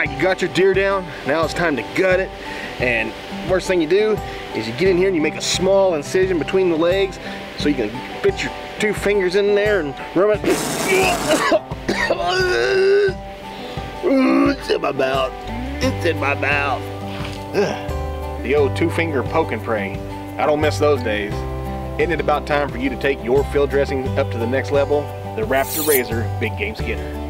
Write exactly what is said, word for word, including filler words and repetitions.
right, you got your deer down. Now it's time to gut it. And first thing you do is you get in here and you make a small incision between the legs so you can fit your two fingers in there and rub it. Ooh, it's in my mouth. It's in my mouth. The old two finger poke and pray. I don't miss those days. Isn't it about time for you to take your field dressing up to the next level? The Raptorazor Big Game Skinner.